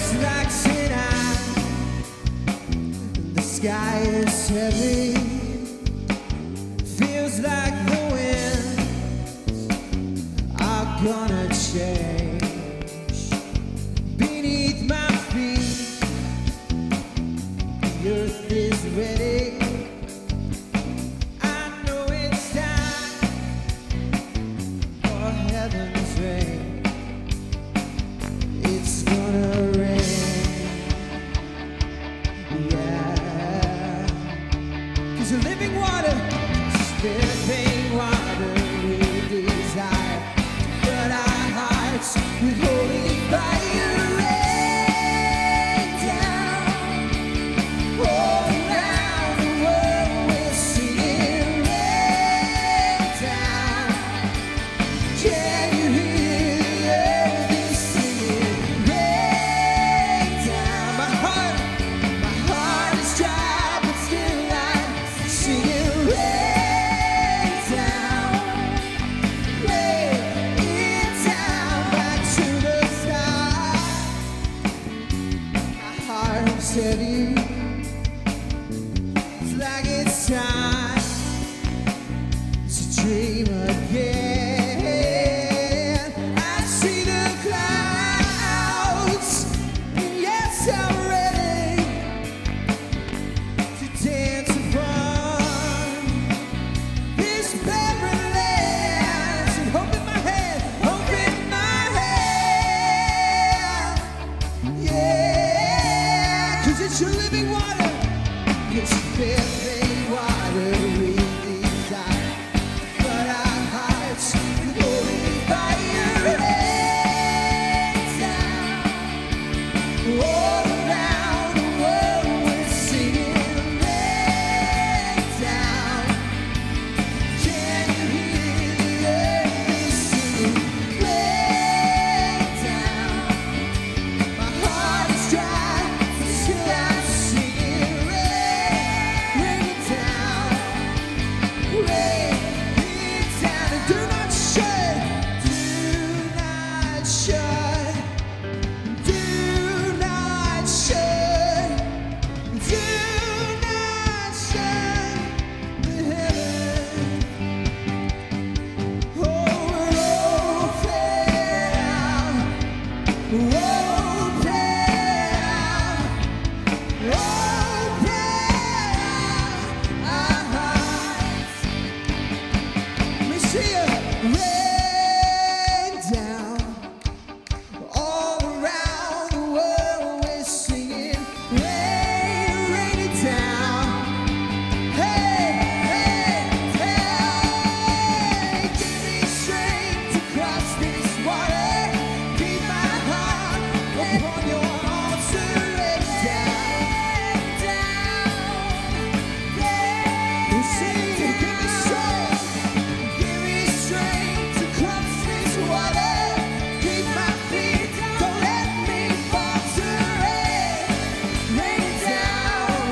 like tonight, the sky is heavy, feels like the winds are gonna change. Beneath my feet, the earth is ready. I know it's time for heaven's rain. It's gonna rain. Living water, living water we desire, but our hearts with holy fire rain down. All around the world we're singing rain down. Can you hear the earth is singing rain down? My heart is dry, but still singing rain down, rain down back to the sky. My heart is heavy, it's like it's time to dream again. I see the clouds, and yes, I'm ready to dance upon this barren land. And hope in my hand, hope in my hand. Yeah, 'cause it's your living water, it's living water we desire, but our hearts with holy fire rain down. All around the world we're singing rain down. Can you hear the earth is singing rain down? My heart is dry, but still I'm singing rain down, rain down. And do not shut, do not shut, do not shut, do not shut the heaven. Oh, open our hearts. Let me see you rain down. All around the world we're singing rain, rain it down. Hey, hey, hey, give me strength to cross this water. Keep my heart upon your altar. Rain down, yeah. Sing, give me strength to cross this water. Keep my feet, don't let me falter. Rain down.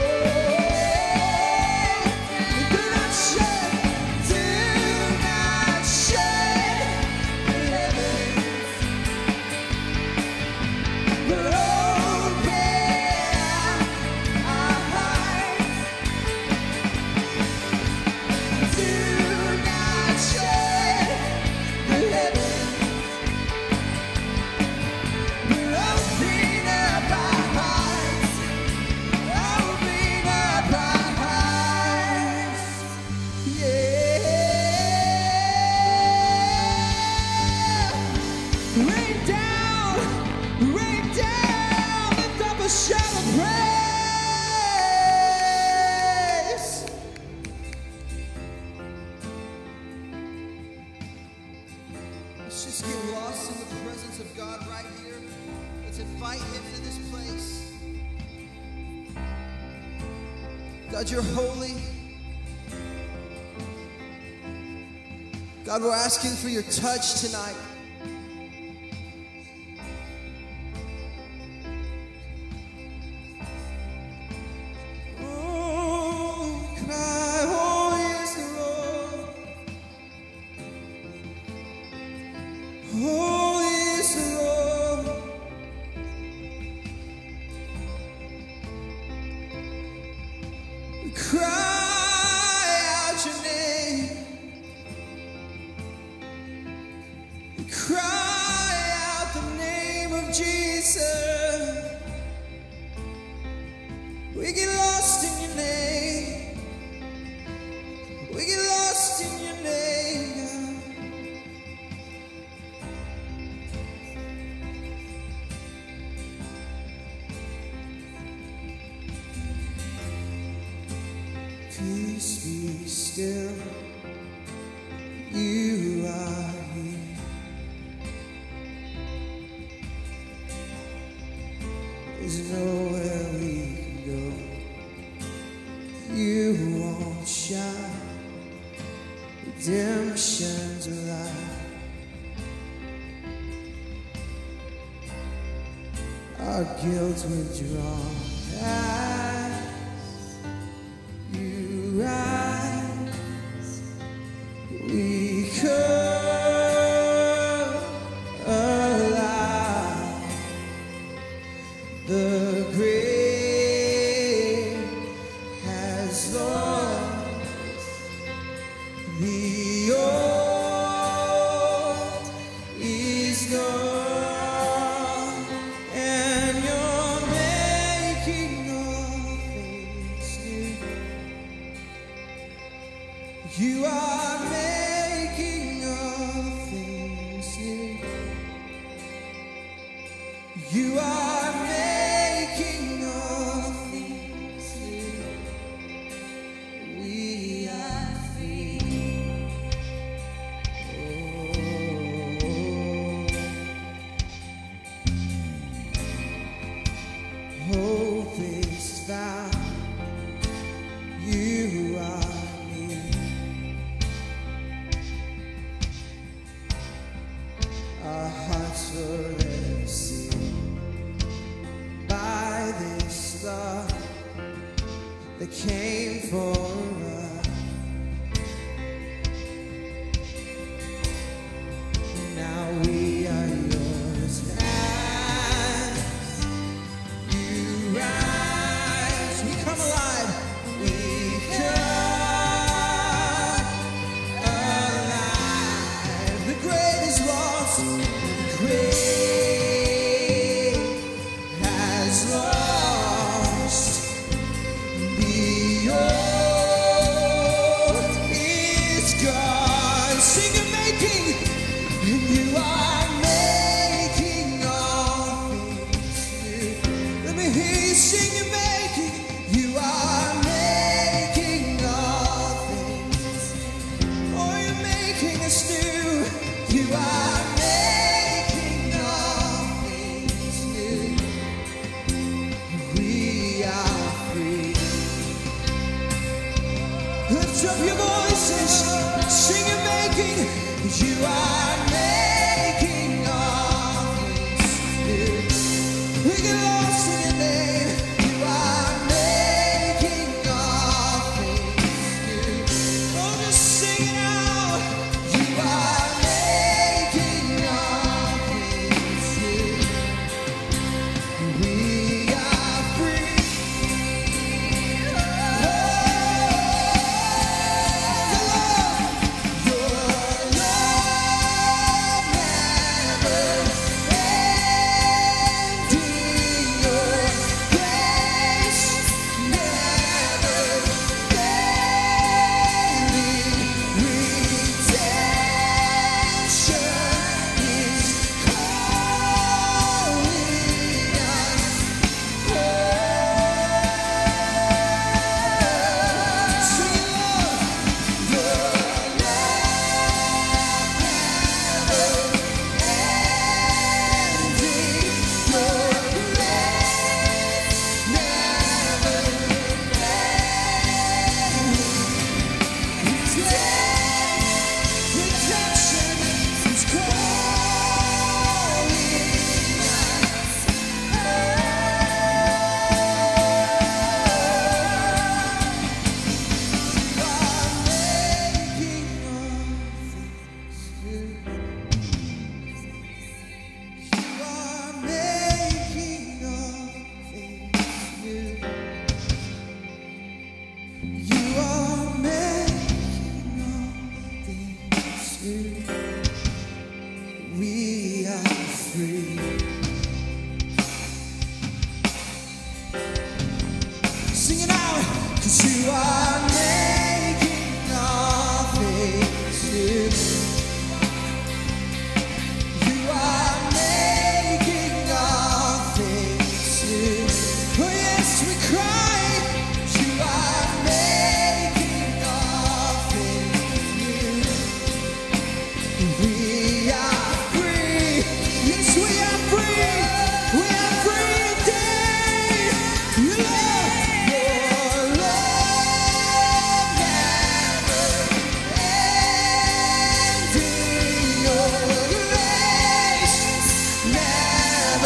Do not shut the heavens, but open our hearts. Do not shut the heavens, but open up our hearts. Open up our hearts. Yeah. Rain down, lift up a shout of praise. Let's just get lost in the presence of God right here. Let's invite Him to this place. God, you're holy. God, we're asking for your touch tonight. Oh, cry, holy is the Lord. Holy is the Lord. cry out your name. We cry out the name of Jesus. We get lost in your name. We get lost in your name, God. Peace be still, you are here. There's nowhere we can go. You won't shine, redemption's alive. Our guilt withdrawn as you rise. We come alive. The grave has lost. The old is gone, and you're making all things new. You are making all things new. You are making all things new. We are free. Oh, hope is found. You are near. Our hearts forever sealed by this love that came for us. Now we are yours as you rise. We come alive. We come alive. The grave is lost. The grave has lost. The old is gone. Sing and making, and you are making all things new. Let me hear you sing and making. You are making all things new. Oh, you're making us new. You are making all things new. We are free. Lift up your voices, sing and making. You are making all things new. We get lost in your name. You are making all things new. Oh, just sing it out. You are making all things new. We are free. Your love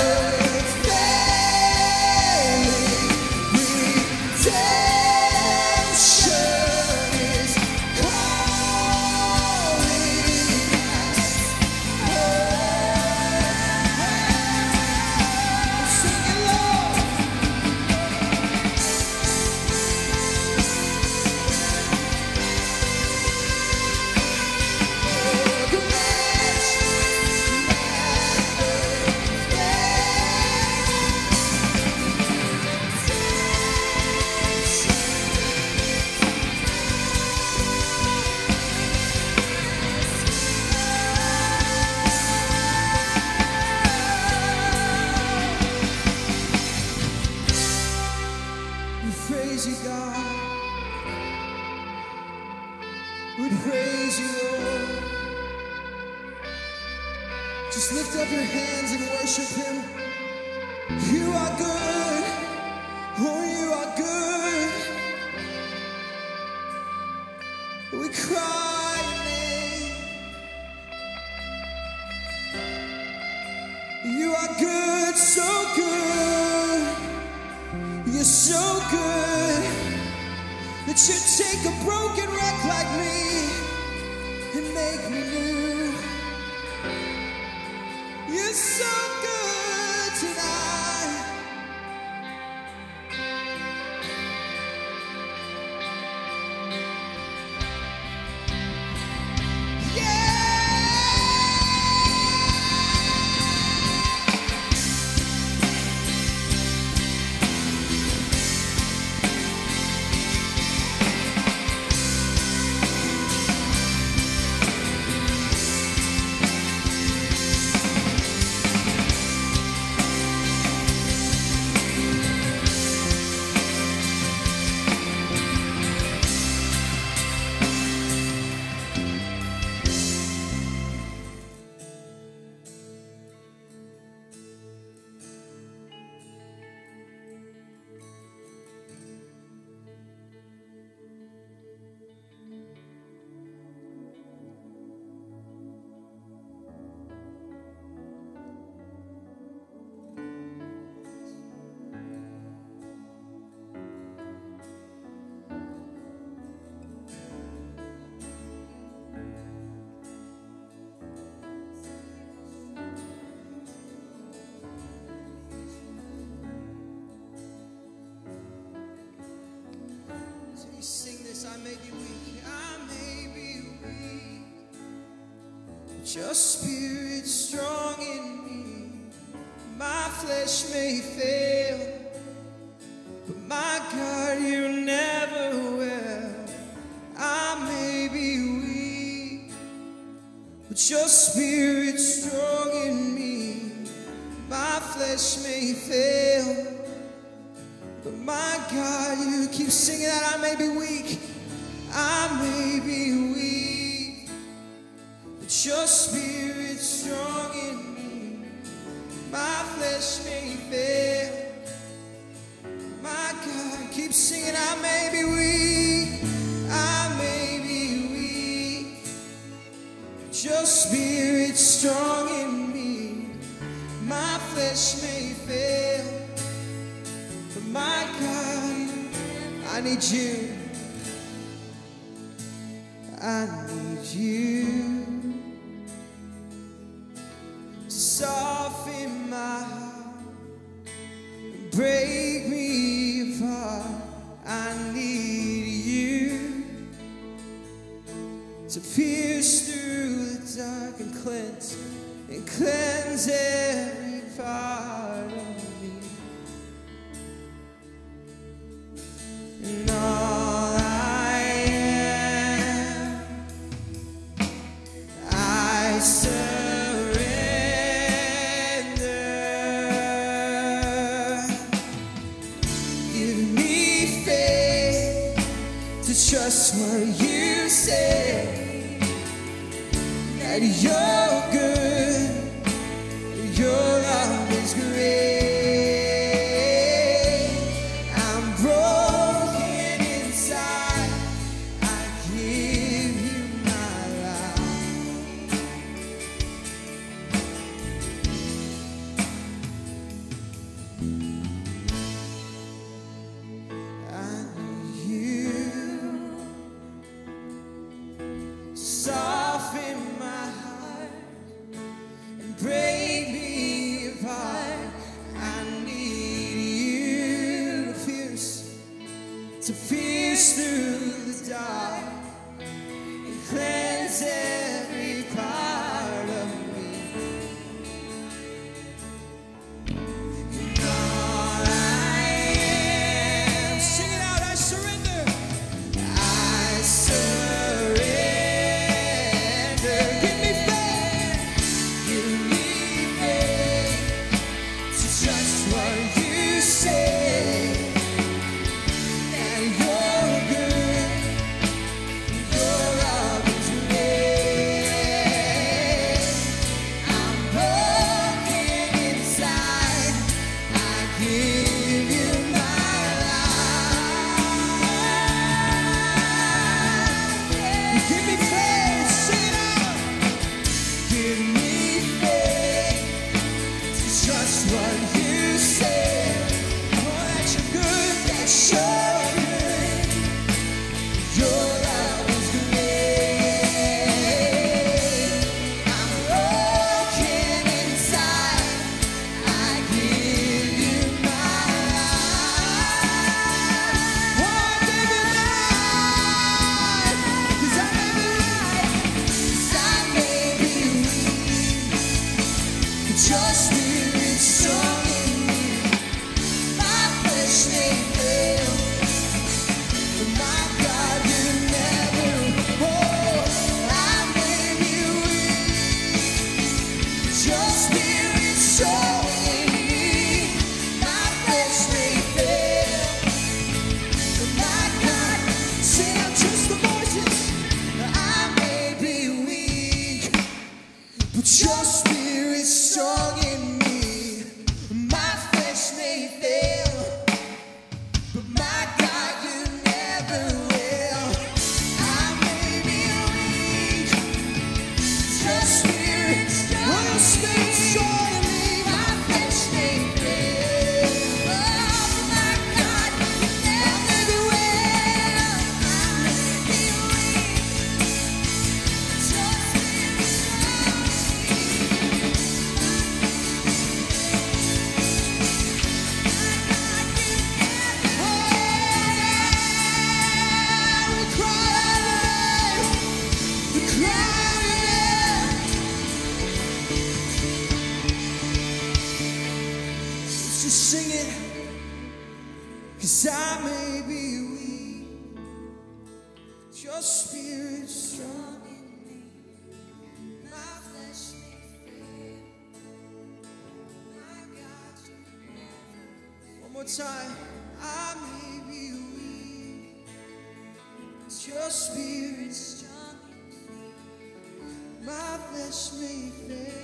praise you, God. We praise you, Lord. Just lift up your hands and worship him. You are good. Oh, you are good. We cry your name. You are good, so good. You're so good that you take a broken wreck like me and make me new. You're so good tonight. I may be weak, I may be weak, but your spirit's strong in me. My flesh may fail, but my God, you never will. I may be weak, but your spirit's strong in me. My flesh may fail, but my God, you keep singing that. I may be weak, I may be weak, but your spirit's strong in me. My flesh may fail, my God, keep singing. I may be weak, I may be weak, but your spirit's strong in me. My flesh may fail, but my God, I need you. I need you to soften my heart, break me apart. I need you to pierce through the dark and cleanse every part of me. And all I am, I surrender. Give me faith to trust what you say, that you're good, your love is great. I'm broken inside, I give you my life. to pierce through the dark and cleanse every part of me. And all I am, sing it out, I surrender. I surrender. Give me faith to just what you say. Your spirit strong in me. My flesh may fail, but my God, you never will. I may be weak, your spirit strong in me. My flesh may fail, oh, my God, you never will. I may be weak, your spirit strong. Sing it, 'cause I may be weak, your spirit strong in me. My flesh may fail, my God, you never will. One more time. I may be weak, your spirit strong in me. My flesh may fail.